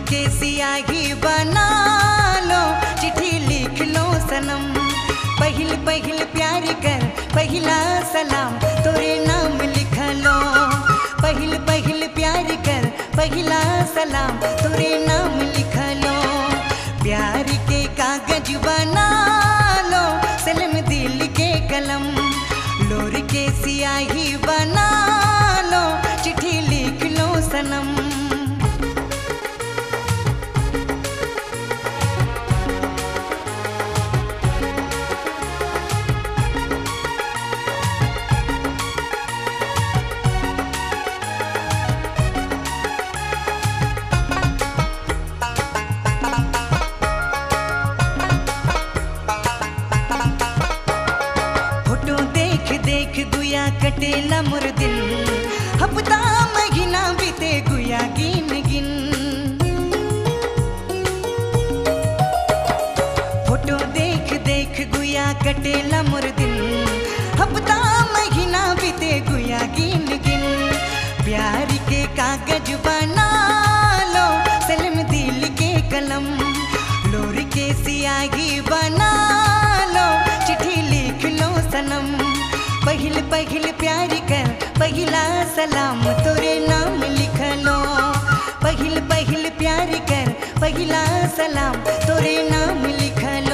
के सियाही बना लो, चिट्ठी लिख लो सनम। पहिल पहिल प्यार कर पहिला सलाम, तोरे नाम लिख लो। पहिल पहिल प्यार कर पहिला सलाम, तोरे नाम लिख लो। प्यार के कागज बना लो, सनम दिल के कलम। लोर के सियाही बना लो, चिट्ठी लिख लो सनम। देख गुया कटेला मोर दिन, हफ्ता महीना बीते गुया गिन गिन। फोटो देख देख गुया कटेला मोर दिन, हफ्ता महीना बीते गुया गिन गिन। प्यार के कागज बना लो, सनम दिल के कलम। लोर के सियाही बना लो, चिट्ठी लिख लो सनम। पहिल पहिल प्यार कर पहिला सलाम, तोरे नाम लिख लो। पहिल पहिल प्यार कर पहिला सलाम, तोरे नाम लिख लो।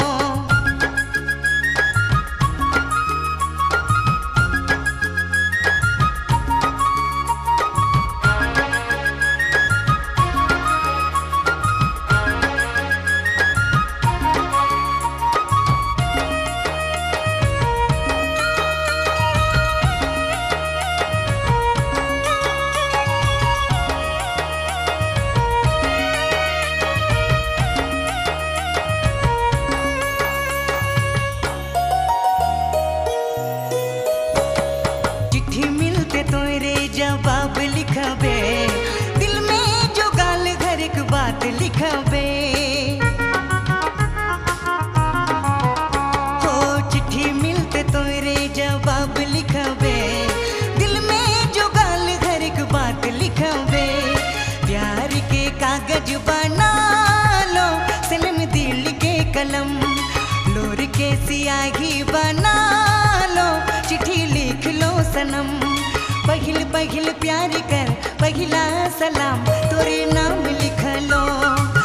जवाब लिखबे, दिल में जो गाल घर एक बात लिखबे। हो चिट्ठी मिलते तोरे जवाब लिखबे, दिल में जो गाल घर एक बात लिखबे। प्यार के कागज बना लो, सनम दिल के कलम। लोर के सियाही बना लो, चिट्ठी लिख लो सनम। पहिल पहिल प्यार कर पहिला सलाम, तोरे नाम लिख लो।